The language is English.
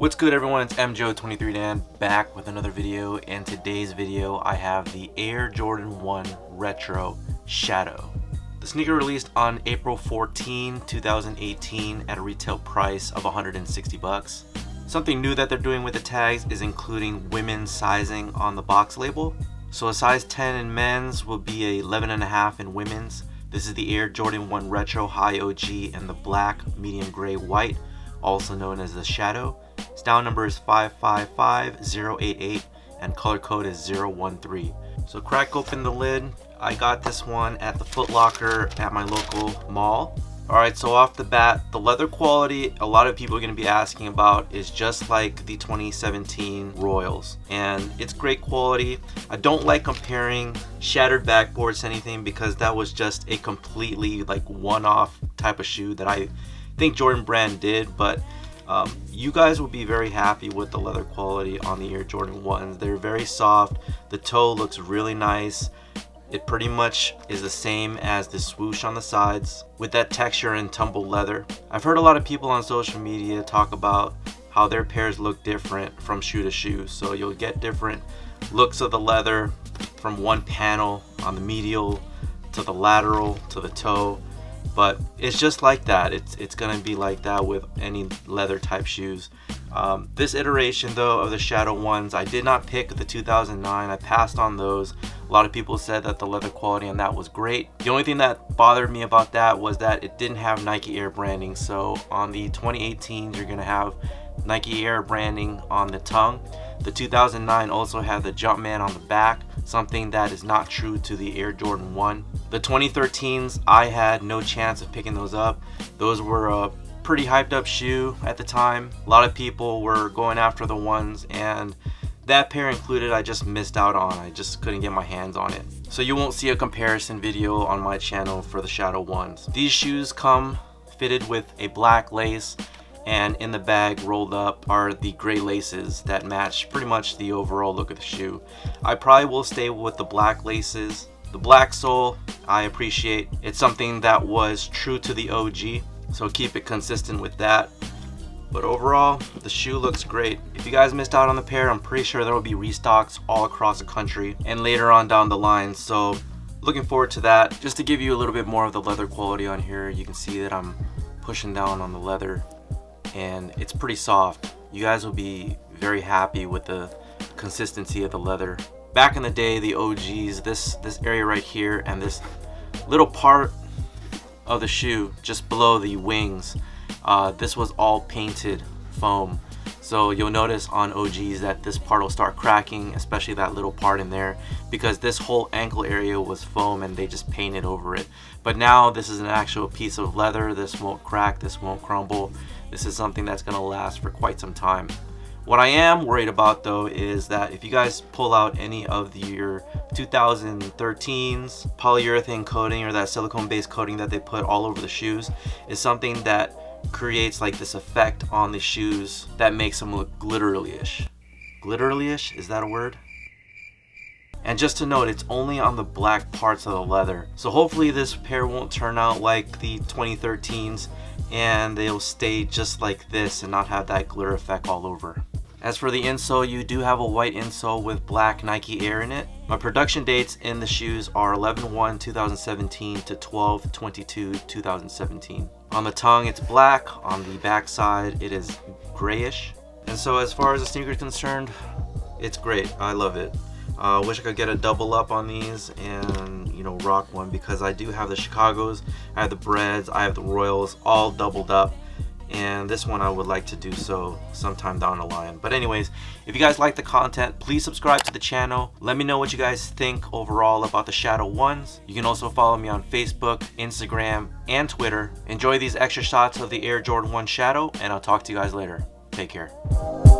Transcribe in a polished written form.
What's good, everyone? It's MJO23Dan back with another video. In today's video I have the Air Jordan 1 Retro Shadow. The sneaker released on April 14, 2018 at a retail price of 160 bucks. Something new that they're doing with the tags is including women's sizing on the box label. So a size 10 in men's will be a 11.5 in women's. This is the Air Jordan 1 Retro High OG in the black, medium gray, white, also known as the Shadow. Style number is 555088 and color code is 013. So crack open the lid. I got this one at the Foot Locker at my local mall. Alright, so off the bat, the leather quality a lot of people are going to be asking about is just like the 2017 Royals, and it's great quality. I don't like comparing shattered backboards to anything because that was just a completely like one-off type of shoe that I think Jordan Brand did, but you guys will be very happy with the leather quality on the Air Jordan 1s. They're very soft. The toe looks really nice. It pretty much is the same as the swoosh on the sides with that texture and tumbled leather. I've heard a lot of people on social media talk about how their pairs look different from shoe to shoe. So you'll get different looks of the leather from one panel on the medial to the lateral to the toe. But it's just like that. It's gonna be like that with any leather type shoes. This iteration though of the Shadow 1s, I did not pick the 2009. I passed on those. A lot of people said that the leather quality on that was great. The only thing that bothered me about that was that it didn't have Nike Air branding. So on the 2018s, you're gonna have Nike Air branding on the tongue. The 2009 also had the Jumpman on the back, something that is not true to the Air Jordan 1. The 2013s, I had no chance of picking those up. Those were a pretty hyped up shoe at the time. A lot of people were going after the ones, and that pair included, I just missed out on. I just couldn't get my hands on it. So you won't see a comparison video on my channel for the Shadow 1s. These shoes come fitted with a black lace, and in the bag rolled up are the gray laces that match pretty much the overall look of the shoe. I probably will stay with the black laces. The black sole, I appreciate. It's something that was true to the OG, so keep it consistent with that. But overall, the shoe looks great. If you guys missed out on the pair, I'm pretty sure there will be restocks all across the country and later on down the line. So looking forward to that. Just to give you a little bit more of the leather quality on here, you can see that I'm pushing down on the leather and it's pretty soft. You guys will be very happy with the consistency of the leather. Back in the day, the OGs, this area right here and this little part of the shoe just below the wings, this was all painted foam. So you'll notice on OGs that this part will start cracking, especially that little part in there, because this whole ankle area was foam and they just painted over it. But now this is an actual piece of leather. This won't crack, this won't crumble. This is something that's gonna last for quite some time. What I am worried about though is that if you guys pull out any of your 2013s polyurethane coating or that silicone based coating that they put all over the shoes, is something that creates like this effect on the shoes that makes them look glittery-ish. Glittery-ish, is that a word? And just to note, it's only on the black parts of the leather. So hopefully this pair won't turn out like the 2013s and they'll stay just like this and not have that glitter effect all over. As for the insole, you do have a white insole with black Nike Air in it. My production dates in the shoes are 11/1/2017 to 12/22/2017. On the tongue it's black, on the back side it is grayish. And so as far as the sneaker is concerned, it's great. I love it. Wish I could get a double up on these and, you know, rock one, because I do have the Chicagos, I have the Breads, I have the Royals all doubled up. And this one I would like to do so sometime down the line. But anyways, if you guys like the content, please subscribe to the channel. Let me know what you guys think overall about the Shadow 1s. You can also follow me on Facebook, Instagram, and Twitter. Enjoy these extra shots of the Air Jordan 1 Shadow, and I'll talk to you guys later. Take care.